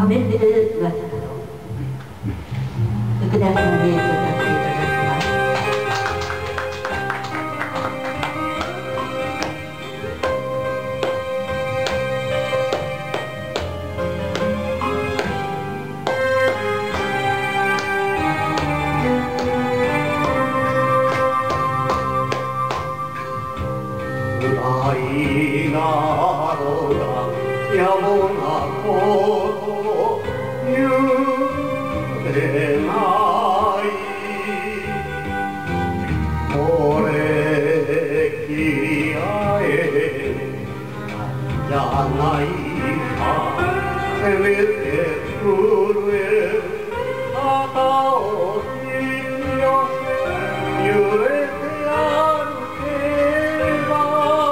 カメテル噂の福田さんに歌っていただきます。 暗いなろがやぼなこと言えないこれきりあえじゃないかせめて震える肩を引き寄せ揺れて歩けば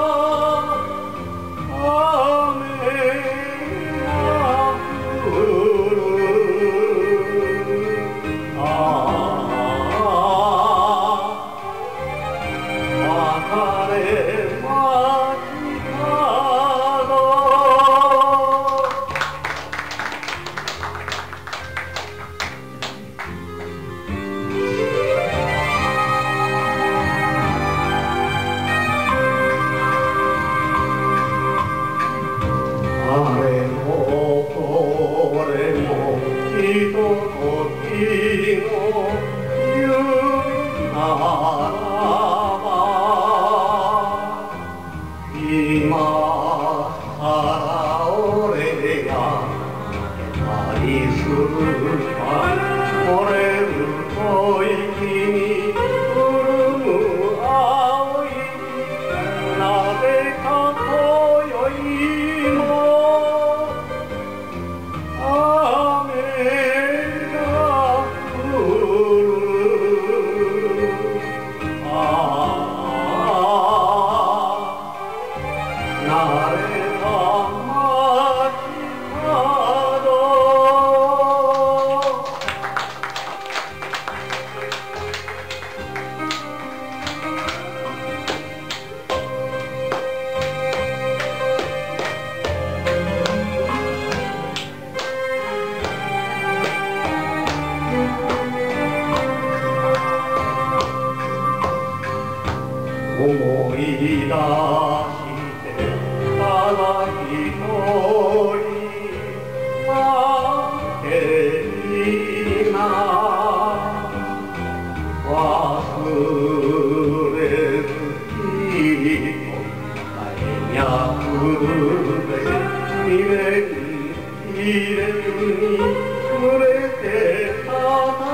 思い出してただ一人負けにな忘れずきと大脈で未練入れずに濡れてた